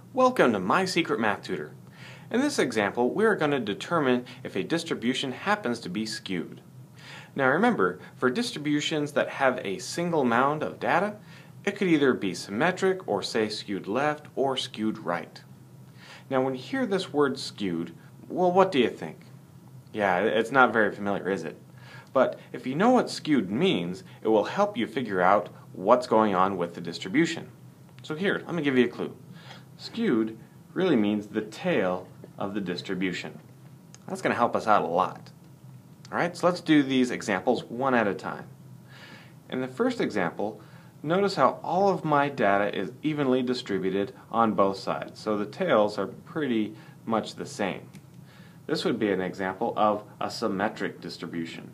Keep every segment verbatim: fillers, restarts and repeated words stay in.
Welcome to My Secret Math Tutor. In this example, we are going to determine if a distribution happens to be skewed. Now remember, for distributions that have a single mound of data, it could either be symmetric or say skewed left or skewed right. Now when you hear this word skewed, well, what do you think? Yeah, it's not very familiar, is it? But if you know what skewed means, it will help you figure out what's going on with the distribution. So here, let me give you a clue. Skewed really means the tail of the distribution. That's going to help us out a lot. Alright, so let's do these examples one at a time. In the first example, notice how all of my data is evenly distributed on both sides. So the tails are pretty much the same. This would be an example of a symmetric distribution.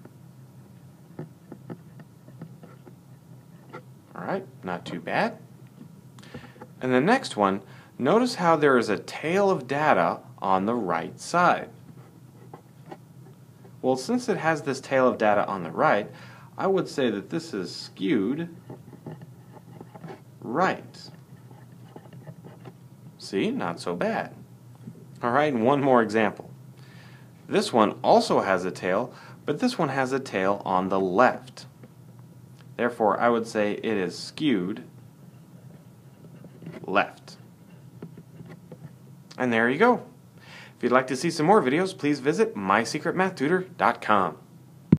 Alright, not too bad. And the next one, notice how there is a tail of data on the right side. Well, since it has this tail of data on the right, I would say that this is skewed right. See, not so bad. Alright, and one more example. This one also has a tail, but this one has a tail on the left. Therefore, I would say it is skewed left. And there you go. If you'd like to see some more videos, please visit my secret math tutor dot com.